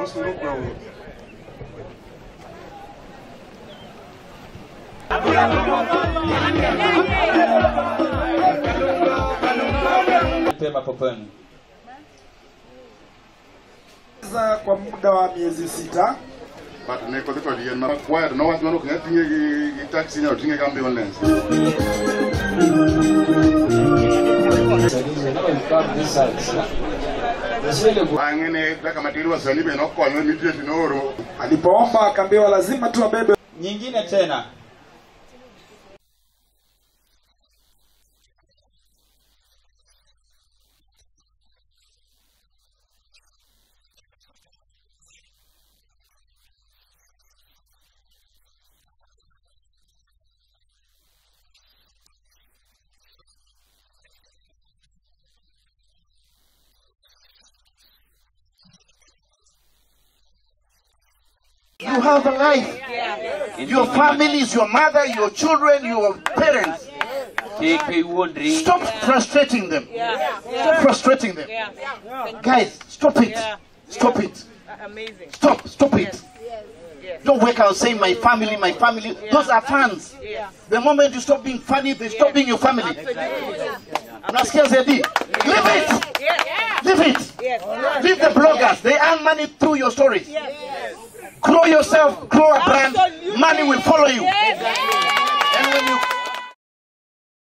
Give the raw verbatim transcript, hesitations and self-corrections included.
Popeni. Kwa muda wa miezi sita. But ne ko to liyen ma kwa no was no ko tinge gi taxi no tinge kambi online. Wangene kaka matili wa salibe no ko no mitri tinoro. Alipoomba akaambiwa lazima tu abebe nyingine tena. You have a life. Yeah. Your family is your mother, your children, your parents. Stop frustrating them. Yeah. Stop frustrating them. Yeah. Guys, stop it. Yeah. Stop it. Amazing. Stop. Stop it. Yes. Yes. Don't work out saying my family, my family. Yeah. Those are fans. Yeah. The moment you stop being funny, they stop Yeah. being your family. Nasikia Zedi. Leave it. Yeah. Leave it. Yes. Leave the bloggers. They earn money through your stories. Yes. Grow yourself, grow a brand, Absolutely. money will follow you. Yes.